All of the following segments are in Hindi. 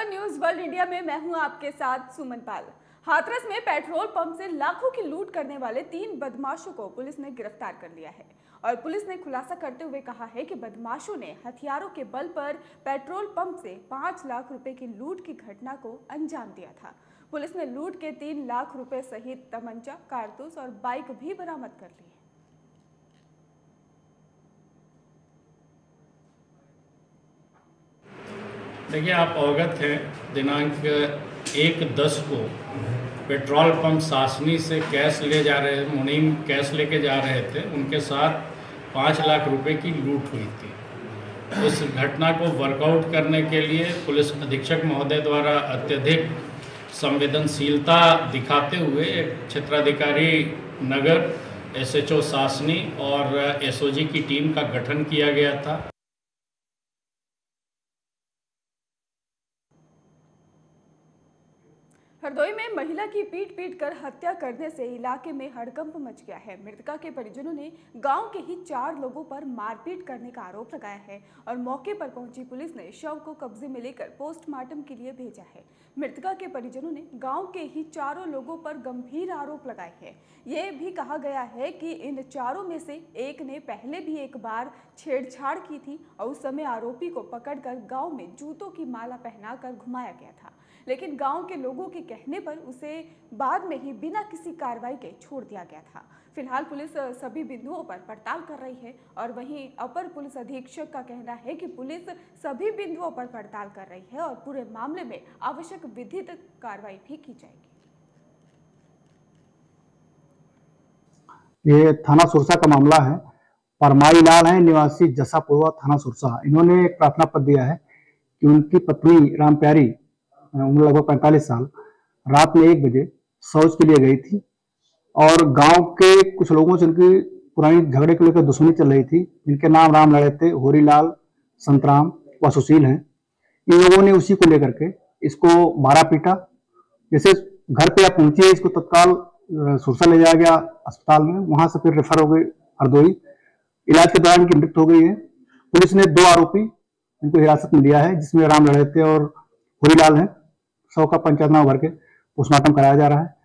नवजागरण न्यूज वर्ल्ड इंडिया में मैं हूं आपके साथ सुमन पाल। हाथरस में पेट्रोल पंप से लाखों की लूट करने वाले 3 बदमाशों को पुलिस ने गिरफ्तार कर लिया है और पुलिस ने खुलासा करते हुए कहा है कि बदमाशों ने हथियारों के बल पर पेट्रोल पंप से 5 लाख रुपए की लूट की घटना को अंजाम दिया था। पुलिस ने लूट के 3 लाख रुपए सहित तमंचा, कारतूस और बाइक भी बरामद कर ली है। देखिए, आप अवगत हैं, दिनांक 1/10 को पेट्रोल पंप सासनी से कैश ले जा रहे मुनीम कैश लेके जा रहे थे। उनके साथ 5 लाख रुपए की लूट हुई थी। उस घटना को वर्कआउट करने के लिए पुलिस अधीक्षक महोदय द्वारा अत्यधिक संवेदनशीलता दिखाते हुए क्षेत्राधिकारी नगर, SHO सासनी और SOG की टीम का गठन किया गया था। हरदोई में महिला की पीट कर हत्या करने से इलाके में हड़कंप मच गया है। मृतका के परिजनों ने गांव के ही 4 लोगों पर मारपीट करने का आरोप लगाया है और मौके पर पहुंची पुलिस ने शव को कब्जे में लेकर पोस्टमार्टम के लिए भेजा है। मृतका के परिजनों ने गांव के ही 4 लोगों पर गंभीर आरोप लगाए हैं। ये भी कहा गया है कि इन 4 में से एक ने पहले भी एक बार छेड़छाड़ की थी और उस समय आरोपी को पकड़कर गाँव में जूतों की माला पहनाकर घुमाया गया था, लेकिन गांव के लोगों के कहने पर उसे बाद में ही बिना किसी कार्रवाई के छोड़ दिया गया था। फिलहाल पुलिस सभी बिंदुओं पर पड़ताल कर रही है और वहीं अपर पुलिस अधीक्षक का कहना है कि पुलिस सभी बिंदुओं पर पड़ताल कर रही है और पूरे मामले में आवश्यक विधिक कार्रवाई भी की जाएगी। ये थाना सुरसा का मामला है। परमाई लाल है, निवासी जसापुरवा, थाना सुरसा। इन्होंने एक प्रार्थना पत्र दिया है कि उनकी पत्नी राम प्यारी, उम्र लगभग 45 साल, रात में 1 बजे शौच के लिए गई थी और गांव के कुछ लोगों से उनकी पुरानी झगड़े को लेकर दुश्मनी चल रही थी, जिनके नाम राम लड़े थे, होरीलाल, संतराम व सुशील हैं। इन लोगों ने उसी को लेकर के इसको मारा पीटा। जैसे घर पे आप पहुंची, इसको तत्काल सुरसा ले जाया गया अस्पताल में, वहां से फिर रेफर हो गई हरदोई। इलाज के दौरान इनकी मृत्यु हो गई है। पुलिस ने 2 आरोपी इनको हिरासत में लिया है, जिसमें राम लड़े थे और होरीलाल है। शव का पंचनामा भर के पोस्टमार्टम कराया जा रहा है।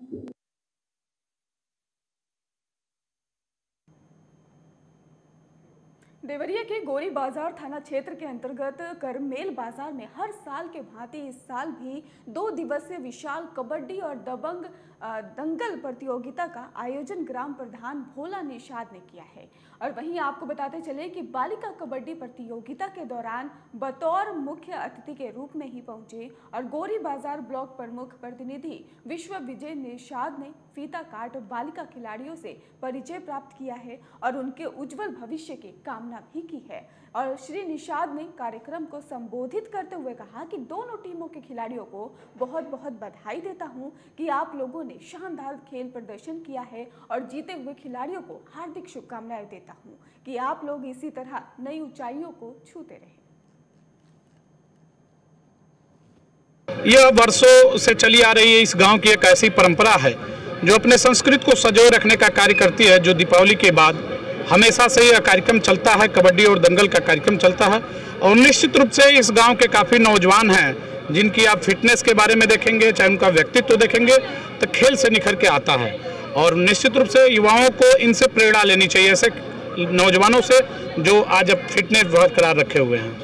देवरिया के गोरी बाजार थाना क्षेत्र के अंतर्गत करमेल बाजार में हर साल के भांति इस साल भी 2 दिवसीय विशाल कबड्डी और दंगल प्रतियोगिता का आयोजन ग्राम प्रधान भोला निषाद ने किया है। और वहीं आपको बताते चले कि बालिका कबड्डी प्रतियोगिता के दौरान बतौर मुख्य अतिथि के रूप में ही पहुंचे और गोरी बाजार ब्लॉक प्रमुख प्रतिनिधि विश्व विजय निषाद ने फीता काट बालिका खिलाड़ियों से परिचय प्राप्त किया है और उनके उज्जवल भविष्य की कामना भी की है। और श्री निषाद ने कार्यक्रम को संबोधित करते हुए कहा कि दोनों टीमों के खिलाड़ियों को बहुत बहुत बधाई देता हूं कि आप लोगों ने शानदार खेल प्रदर्शन किया है और जीते हुए खिलाड़ियों को हार्दिक शुभकामनाएं देता हूं कि आप लोग इसी तरह नई ऊंचाइयों को छूते रहें। यह वर्षों से चली आ रही है इस गांव की एक ऐसी परंपरा है जो अपने संस्कृति को संजोए रखने का कार्य करती है, जो दीपावली के बाद हमेशा से यह कार्यक्रम चलता है। कबड्डी और दंगल का कार्यक्रम चलता है और निश्चित रूप से इस गांव के काफ़ी नौजवान हैं जिनकी आप फिटनेस के बारे में देखेंगे, चाहे उनका व्यक्तित्व देखेंगे, तो खेल से निखर के आता है। और निश्चित रूप से युवाओं को इनसे प्रेरणा लेनी चाहिए, ऐसे नौजवानों से जो आज अब फिटनेस बरकरार रखे हुए हैं।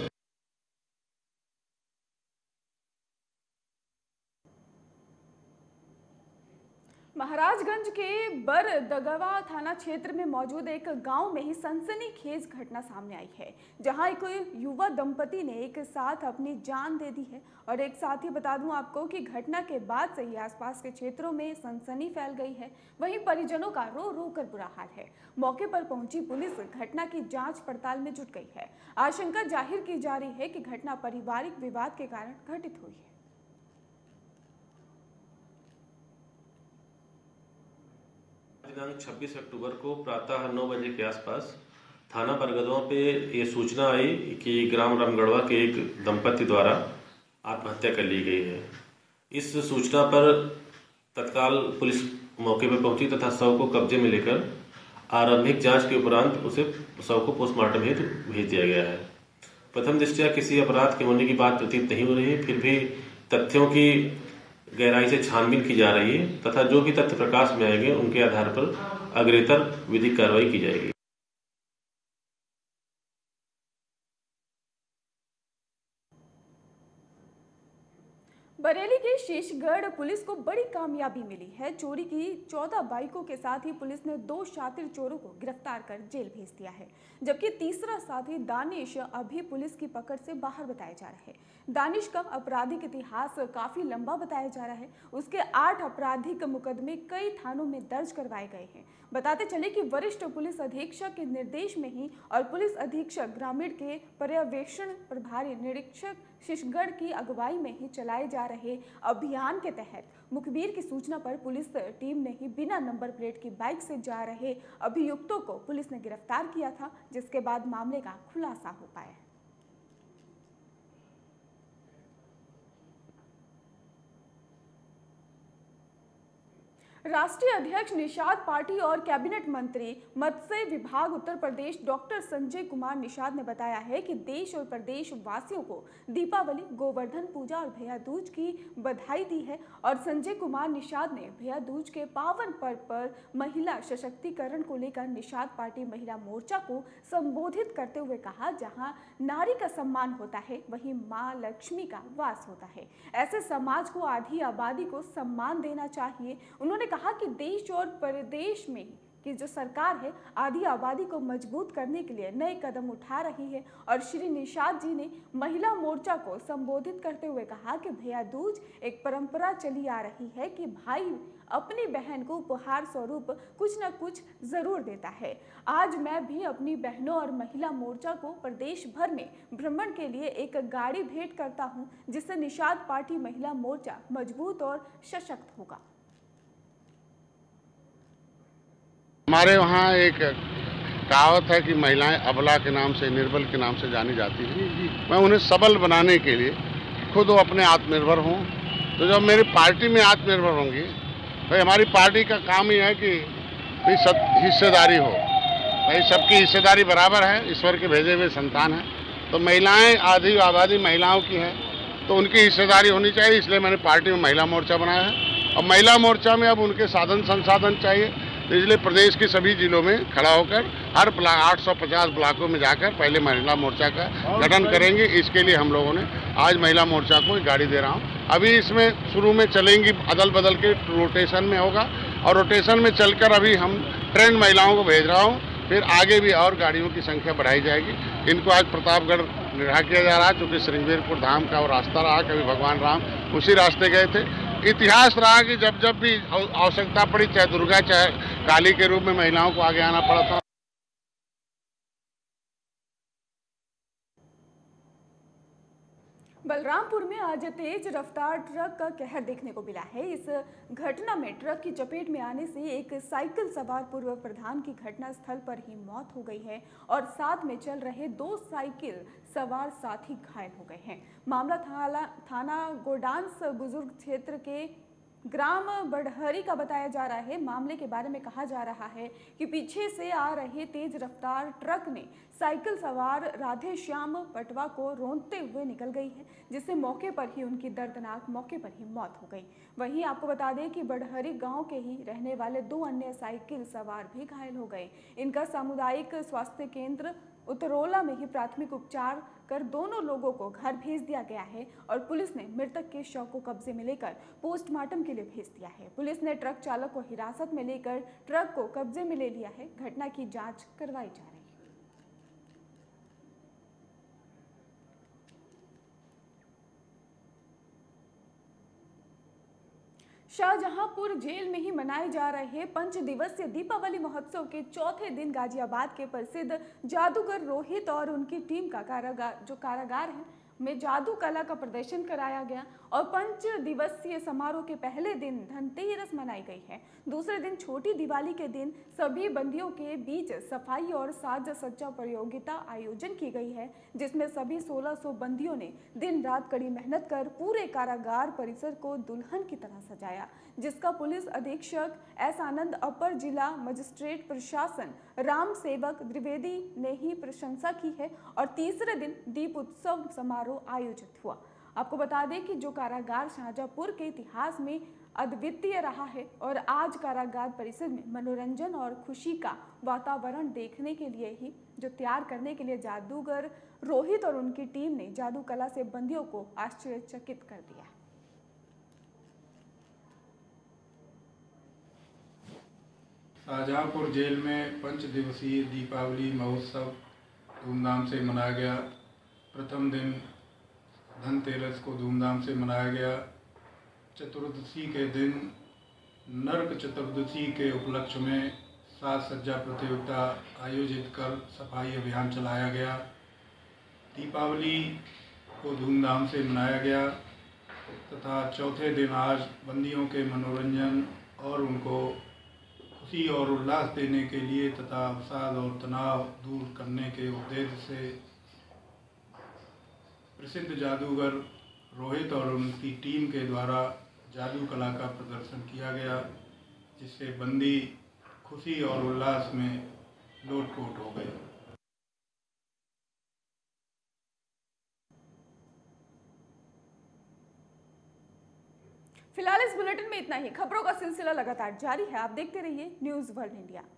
महाराजगंज के बरदगवा थाना क्षेत्र में मौजूद एक गांव में ही सनसनीखेज घटना सामने आई है, जहां एक युवा दंपति ने एक साथ अपनी जान दे दी है। और एक साथ ही बता दूं आपको कि घटना के बाद से ही आसपास के क्षेत्रों में सनसनी फैल गई है। वहीं परिजनों का रो रो कर बुरा हाल है। मौके पर पहुंची पुलिस घटना की जांच पड़ताल में जुट गई है। आशंका जाहिर की जा रही है कि घटना पारिवारिक विवाद के कारण घटित हुई है। दिनांक 26 अक्टूबर को प्रातः 9 बजे के आसपास थाना बरगदवा पे ये सूचना आई कि ग्राम रामगढ़वा के एक दंपति द्वारा आत्महत्या कर ली गई है। इस सूचना पर तत्काल पुलिस मौके पर पहुंची तथा शव को कब्जे में लेकर आरंभिक जांच के उपरांत उसे शव को पोस्टमार्टम हेतु भेज दिया गया है। प्रथम दृष्टया किसी अपराध के होने की बात प्रतीत नहीं हो रही है, फिर भी तथ्यों की गहराई से छानबीन की जा रही है तथा जो भी तथ्य प्रकाश में आएंगे उनके आधार पर अग्रेतर विधिक कार्रवाई की जाएगी। बरेली के शेषगढ़ पुलिस को बड़ी कामयाबी मिली है। चोरी की 14 बाइकों के साथ ही पुलिस ने 2 शातिर चोरों को गिरफ्तार कर जेल भेज दिया है, जबकि तीसरा साथी दानिश अभी पुलिस की पकड़ से बाहर बताया जा रहा है। दानिश का आपराधिक इतिहास काफी लंबा बताया जा रहा है। उसके 8 आपराधिक मुकदमे कई थानों में दर्ज करवाए गए हैं। बताते चले कि वरिष्ठ पुलिस अधीक्षक के निर्देश में ही और पुलिस अधीक्षक ग्रामीण के पर्यवेक्षण प्रभारी निरीक्षक शेषगढ़ की अगुवाई में ही चलाए जा रहे अभियान के तहत मुखबिर की सूचना पर पुलिस टीम ने ही बिना नंबर प्लेट की बाइक से जा रहे अभियुक्तों को पुलिस ने गिरफ्तार किया था, जिसके बाद मामले का खुलासा हो पाया। राष्ट्रीय अध्यक्ष निषाद पार्टी और कैबिनेट मंत्री मत्स्य विभाग उत्तर प्रदेश डॉक्टर संजय कुमार निषाद ने बताया है कि देश और प्रदेश वासियों को दीपावली, गोवर्धन पूजा और भैया दूज की बधाई दी है। और संजय कुमार निषाद ने भैया दूज के पावन पर्व पर महिला सशक्तिकरण को लेकर निषाद पार्टी महिला मोर्चा को संबोधित करते हुए कहा, जहां नारी का सम्मान होता है वहीं मां लक्ष्मी का वास होता है। ऐसे समाज को आधी आबादी को सम्मान देना चाहिए। उन्होंने कहा कि देश और प्रदेश में की जो सरकार है आधी आबादी को मजबूत करने के लिए नए कदम उठा रही है। और श्री निषाद जी ने महिला मोर्चा को संबोधित करते हुए कहा कि भैया दूज एक परंपरा चली आ रही है कि भाई अपनी बहन को उपहार स्वरूप कुछ न कुछ जरूर देता है। आज मैं भी अपनी बहनों और महिला मोर्चा को प्रदेश भर में भ्रमण के लिए एक गाड़ी भेंट करता हूं, जिससे निषाद पार्टी महिला मोर्चा मजबूत और सशक्त होगा। हमारे वहाँ एक कहावत है कि महिलाएं अबला के नाम से, निर्बल के नाम से जानी जाती हैं। मैं उन्हें सबल बनाने के लिए खुद वो अपने आत्मनिर्भर हों। तो जब मेरी पार्टी में आत्मनिर्भर होंगी, भाई हमारी पार्टी का काम ही है कि भाई सब हिस्सेदारी हो, भाई सबकी हिस्सेदारी बराबर है, ईश्वर के भेजे हुए संतान है। तो महिलाएं आधी आबादी महिलाओं की है तो उनकी हिस्सेदारी होनी चाहिए, इसलिए मैंने पार्टी में महिला मोर्चा बनाया है। और महिला मोर्चा में अब उनके साधन संसाधन चाहिए, तो इसलिए प्रदेश के सभी जिलों में खड़ा होकर हर ब्लॉक 850 ब्लॉकों में जाकर पहले महिला मोर्चा का गठन करेंगे। इसके लिए हम लोगों ने आज महिला मोर्चा को गाड़ी दे रहा हूं। अभी इसमें शुरू में चलेंगी, अदल बदल के रोटेशन में होगा और रोटेशन में चलकर अभी हम ट्रेंड महिलाओं को भेज रहा हूं, फिर आगे भी और गाड़ियों की संख्या बढ़ाई जाएगी। इनको आज प्रतापगढ़ निर्णय किया जा रहा है, चूँकि श्रृंगेरपुर धाम का वो रास्ता रहा, कभी भगवान राम उसी रास्ते गए थे। इतिहास रहा कि जब जब भी आवश्यकता पड़ी, चाहे दुर्गा चाहे काली के रूप में महिलाओं को आगे आना पड़ा था। बलरामपुर में आज तेज रफ्तार ट्रक का कहर देखने को मिला है। इस घटना में ट्रक की चपेट में आने से एक साइकिल सवार पूर्व प्रधान की घटना स्थल पर ही मौत हो गई है और साथ में चल रहे 2 साइकिल सवार साथी घायल हो गए हैं। मामला थाना गोडांस बुजुर्ग क्षेत्र के ग्राम बड़हरी का बताया जा रहा है। मामले के बारे में कहा जा रहा है कि पीछे से आ रहे तेज रफ्तार ट्रक ने साइकिल सवार राधे श्याम पटवा को रौंदते हुए निकल गई है, जिससे मौके पर ही उनकी दर्दनाक मौके पर ही मौत हो गई। वहीं आपको बता दें कि बड़हरी गांव के ही रहने वाले 2 अन्य साइकिल सवार भी घायल हो गए। इनका सामुदायिक स्वास्थ्य केंद्र उतरौला में ही प्राथमिक उपचार कर दोनों लोगों को घर भेज दिया गया है और पुलिस ने मृतक के शव को कब्जे में लेकर पोस्टमार्टम के लिए भेज दिया है। पुलिस ने ट्रक चालक को हिरासत में लेकर ट्रक को कब्जे में ले लिया है। घटना की जांच करवाई जा रही है। शाहजहांपुर जेल में ही मनाए जा रहे 5 दिवसीय दीपावली महोत्सव के चौथे दिन गाजियाबाद के प्रसिद्ध जादूगर रोहित और उनकी टीम का कारागार है में जादू कला का प्रदर्शन कराया गया और 5 दिवसीय समारोह के पहले दिन धनतेरस मनाई गई है। दूसरे दिन छोटी दिवाली के दिन सभी बंदियों के बीच सफाई और साज सज्जा प्रतियोगिता आयोजन की गई है, जिसमें सभी 1600 बंदियों ने दिन रात कड़ी मेहनत कर पूरे कारागार परिसर को दुल्हन की तरह सजाया, जिसका पुलिस अधीक्षक एस आनंद, अपर जिला मजिस्ट्रेट प्रशासन राम सेवक द्विवेदी ने ही प्रशंसा की है। और तीसरे दिन दीप उत्सव समारोह आयोजित हुआ। आपको बता दें कि जो कारागार शाहजहांपुर के इतिहास में अद्वितीय रहा है और आज कारागार परिसर में मनोरंजन और खुशी का वातावरण देखने के लिए ही जो तैयार करने के लिए जादूगर रोहित और उनकी टीम ने जादू कला से बंदियों को आश्चर्यचकित कर दिया। शाहजहांपुर जेल में 5 दिवसीय दीपावली महोत्सव धूमधाम से मनाया गया। प्रथम दिन धनतेरस को धूमधाम से मनाया गया। चतुर्दशी के दिन नरक चतुर्दशी के उपलक्ष्य में साज सज्जा प्रतियोगिता आयोजित कर सफाई अभियान चलाया गया। दीपावली को धूमधाम से मनाया गया तथा चौथे दिन आज बंदियों के मनोरंजन और उनको खुशी और उल्लास देने के लिए तथा अवसाद और तनाव दूर करने के उद्देश्य से प्रसिद्ध जादूगर रोहित और उनकी टीम के द्वारा जादू कला का प्रदर्शन किया गया, जिससे बंदी खुशी और उल्लास में लोटपोट हो गए। फिलहाल इस बुलेटिन में इतना ही। खबरों का सिलसिला लगातार जारी है। आप देखते रहिए न्यूज़ वर्ल्ड इंडिया।